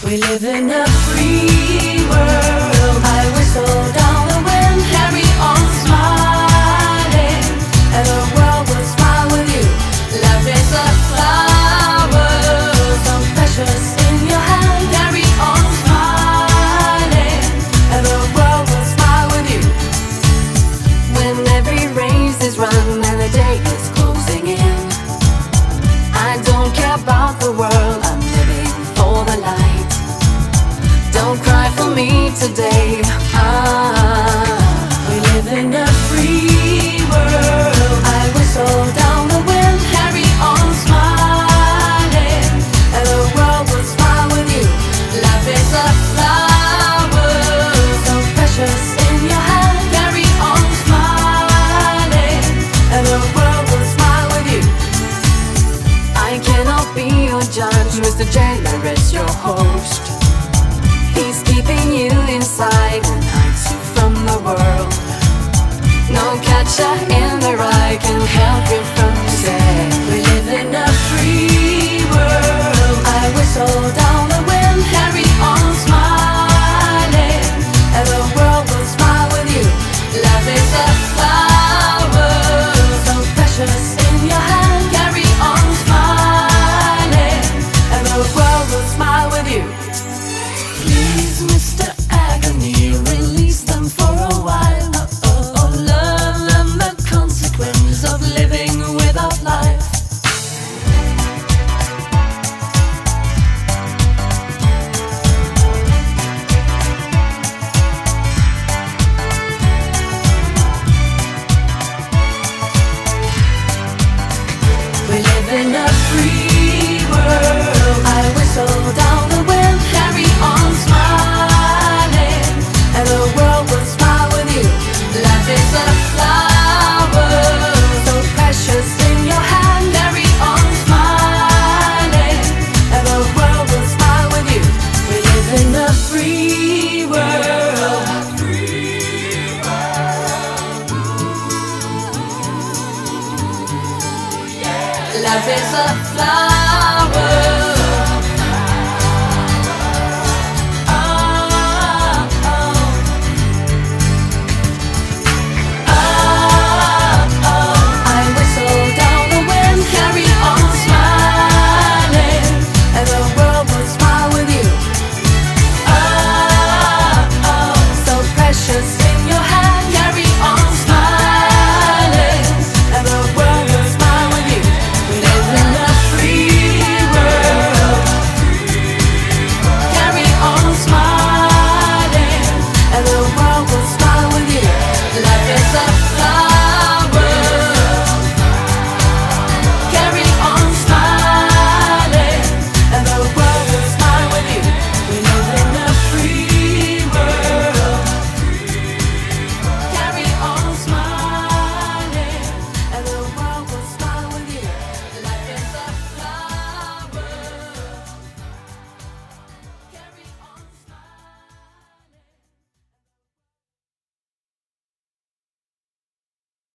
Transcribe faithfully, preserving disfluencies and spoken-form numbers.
We live in a free world. I whistle down the wind, carry on smiling, and the world will smile with you. Love is a flower, so precious in your hand. Carry on smiling, and the world will smile with you. When every race is run and the day is closing in, I don't care about the world, I'm living for the light. Don't cry for me today. Ah, we live in a free world. I whistle down the wind, carry on smiling, and the world will smile with you. Love is a flower, so precious in your hand. Carry on smiling, and the world will smile with you. I cannot be your judge, Mister Jailer is your host. He's keeping you inside and hides you from the world. No catcher in the rye can help you from yourself. We live in a free world. I whistle down the wind, carry on smiling, and the world will smile with you. Love is a flower, so precious in your hand. Carry on smiling, and the world will smile with you. Please, Mister Agony, release them for a while. Oh, oh, oh, learn them the consequence of living without life. We live in a free world. I whistle down the wind, carry on smiling, and the world will smile with you. Life is a flower, so precious in your hand. Carry on smiling, and the world will smile with you. We live in a free world. Life is a flower.